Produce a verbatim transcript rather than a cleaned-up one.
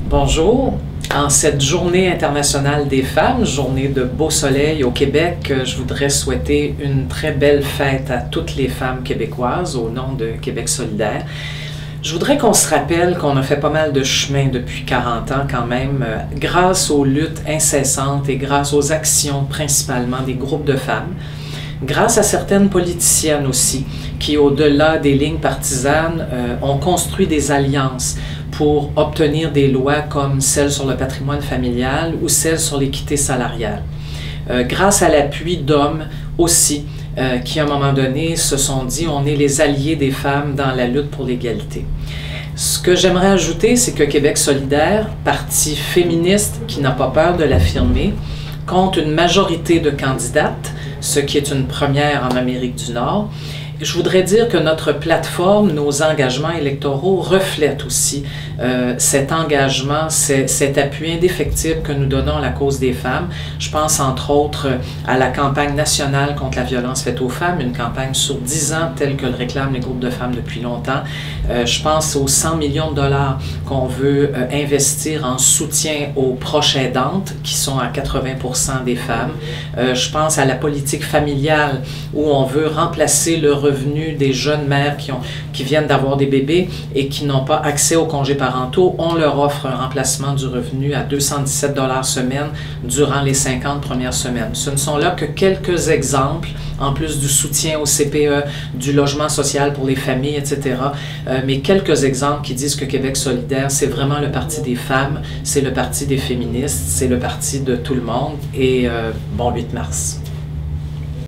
Bonjour. En cette journée internationale des femmes, journée de beau soleil au Québec, je voudrais souhaiter une très belle fête à toutes les femmes québécoises au nom de Québec solidaire. Je voudrais qu'on se rappelle qu'on a fait pas mal de chemin depuis quarante ans quand même, grâce aux luttes incessantes et grâce aux actions principalement des groupes de femmes, grâce à certaines politiciennes aussi, qui au-delà des lignes partisanes euh, ont construit des alliances pour obtenir des lois comme celle sur le patrimoine familial ou celle sur l'équité salariale. Euh, grâce à l'appui d'hommes aussi, euh, qui à un moment donné se sont dit on est les alliés des femmes dans la lutte pour l'égalité. Ce que j'aimerais ajouter, c'est que Québec solidaire, parti féministe qui n'a pas peur de l'affirmer, compte une majorité de candidates, ce qui est une première en Amérique du Nord. Je voudrais dire que notre plateforme, nos engagements électoraux reflètent aussi euh, cet engagement, cet appui indéfectible que nous donnons à la cause des femmes. Je pense entre autres à la campagne nationale contre la violence faite aux femmes, une campagne sur dix ans telle que le réclament les groupes de femmes depuis longtemps. Euh, je pense aux cent millions de dollars qu'on veut euh, investir en soutien aux proches aidantes, qui sont à quatre-vingts pour cent des femmes. Euh, je pense à la politique familiale où on veut remplacer le revenu des jeunes mères qui, ont, qui viennent d'avoir des bébés et qui n'ont pas accès aux congés parentaux. On leur offre un remplacement du revenu à deux cent dix-sept dollars semaine durant les cinquante premières semaines. Ce ne sont là que quelques exemples, en plus du soutien au C P E, du logement social pour les familles, et cetera. Euh, mais quelques exemples qui disent que Québec solidaire, c'est vraiment le parti des femmes, c'est le parti des féministes, c'est le parti de tout le monde. Et euh, bon huit mars.